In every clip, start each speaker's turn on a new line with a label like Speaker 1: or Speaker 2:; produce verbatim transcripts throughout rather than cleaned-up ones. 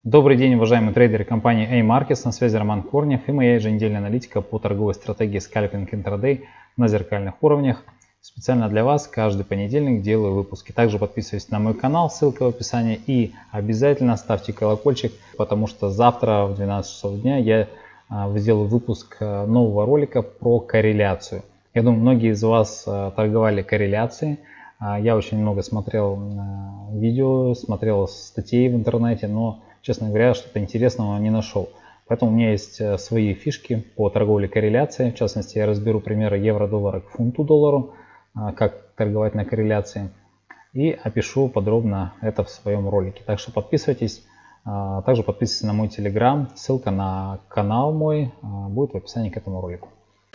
Speaker 1: Добрый день, уважаемые трейдеры компании A-Markets, на связи Роман Корнев и моя еженедельная аналитика по торговой стратегии скальпинг интрадей на зеркальных уровнях. Специально для вас каждый понедельник делаю выпуски. Также подписывайтесь на мой канал, ссылка в описании, и обязательно ставьте колокольчик, потому что завтра в двенадцать часов дня я сделаю выпуск нового ролика про корреляцию. Я думаю, многие из вас торговали корреляцией. Я очень много смотрел видео, смотрел статей в интернете, но, честно говоря, что-то интересного не нашел. Поэтому у меня есть свои фишки по торговле корреляцией. В частности, я разберу примеры евро-доллара к фунту-доллару, как торговать на корреляции. И опишу подробно это в своем ролике. Так что подписывайтесь. Также подписывайтесь на мой телеграм. Ссылка на канал мой будет в описании к этому ролику.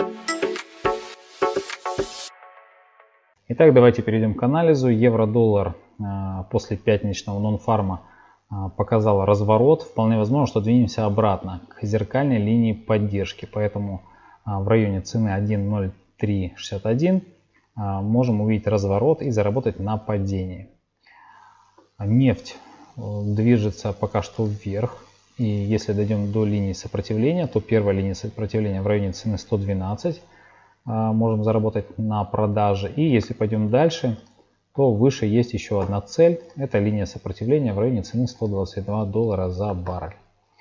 Speaker 1: Итак, давайте перейдем к анализу. Евро-доллар после пятничного нон-фарма показал разворот. Вполне возможно, что двинемся обратно к зеркальной линии поддержки. Поэтому в районе цены один ноль три шестьдесят один можем увидеть разворот и заработать на падении. Нефть движется пока что вверх. И если дойдем до линии сопротивления, то первая линия сопротивления в районе цены сто двенадцать. Можем заработать на продаже. И если пойдем дальше, то выше есть еще одна цель. Это линия сопротивления в районе цены сто двадцать два доллара за баррель.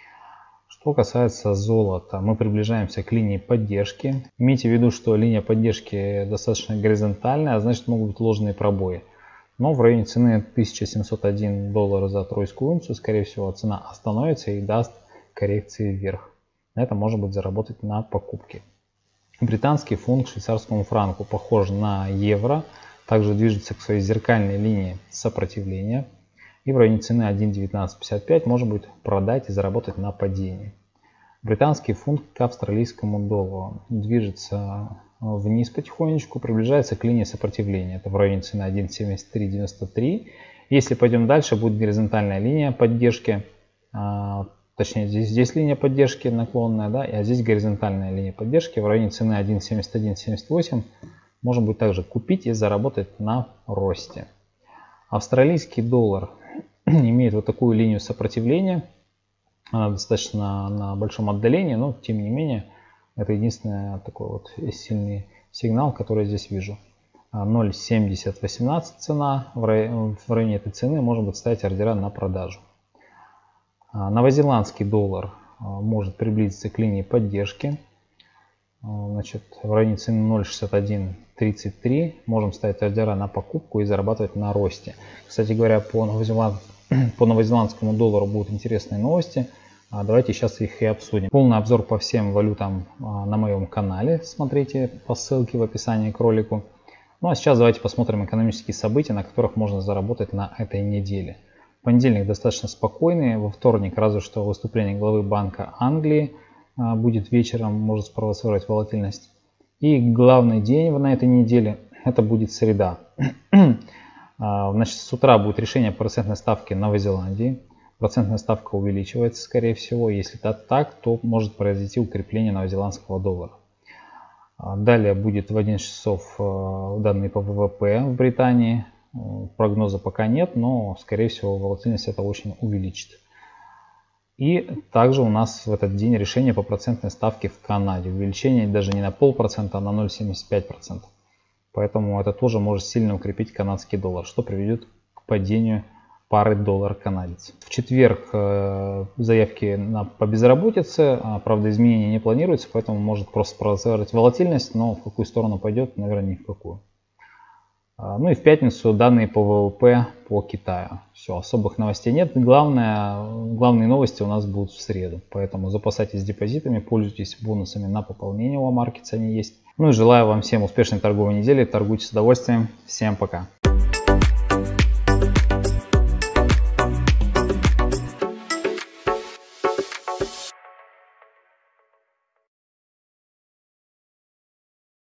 Speaker 1: Что касается золота, мы приближаемся к линии поддержки. Имейте в виду, что линия поддержки достаточно горизонтальная, а значит могут быть ложные пробои. Но в районе цены тысяча семьсот один доллар за тройскую унцию, скорее всего, цена остановится и даст коррекции вверх. На этом можно будет заработать на покупке. Британский фунт к швейцарскому франку похож на евро. Также движется к своей зеркальной линии сопротивления. И в районе цены один девятнадцать пятьдесят пять можно будет продать и заработать на падении. Британский фунт к австралийскому доллару движется вниз потихонечку, приближается к линии сопротивления. Это в районе цены один семьдесят три девяносто три. Если пойдем дальше, будет горизонтальная линия поддержки. Точнее, здесь, здесь линия поддержки наклонная, да, а здесь горизонтальная линия поддержки в районе цены один семьдесят один семьдесят восемь. Можно будет также купить и заработать на росте. Австралийский доллар имеет вот такую линию сопротивления. Она достаточно на большом отдалении, но тем не менее это единственный такой вот сильный сигнал, который я здесь вижу. ноль семьдесят восемнадцать цена. В районе этой цены можно будет ставить ордера на продажу. Новозеландский доллар может приблизиться к линии поддержки. Значит, в районе цены ноль шестьдесят один тридцать три можем ставить ордера на покупку и зарабатывать на росте. Кстати говоря, по, новозеланд... по новозеландскому доллару будут интересные новости. Давайте сейчас их и обсудим. Полный обзор по всем валютам на моем канале. Смотрите по ссылке в описании к ролику. Ну а сейчас давайте посмотрим экономические события, на которых можно заработать на этой неделе. Понедельник достаточно спокойный. Во вторник разве что выступление главы Банка Англии будет вечером, может спровоцировать волатильность. И главный день на этой неделе это будет среда. Значит, с утра будет решение процентной ставки Новой Зеландии. Процентная ставка увеличивается, скорее всего. Если это так, то может произойти укрепление новозеландского доллара. Далее будет в одиннадцать часов данные по вэ вэ пэ в Британии. Прогноза пока нет, но скорее всего волатильность это очень увеличит. И также у нас в этот день решение по процентной ставке в Канаде. Увеличение даже не на полпроцента, а на ноль целых семьдесят пять сотых процента. Поэтому это тоже может сильно укрепить канадский доллар, что приведет к падению пары доллар-канадец. В четверг э, заявки на, по безработице, а, правда изменения не планируется, поэтому может просто спровоцировать волатильность, но в какую сторону пойдет, наверное, ни в какую. Ну и в пятницу данные по вэ вэ пэ по Китаю. Все, особых новостей нет. Главное, главные новости у нас будут в среду. Поэтому запасайтесь депозитами, пользуйтесь бонусами на пополнение у A-Markets, они есть. Ну и желаю вам всем успешной торговой недели. Торгуйте с удовольствием. Всем пока.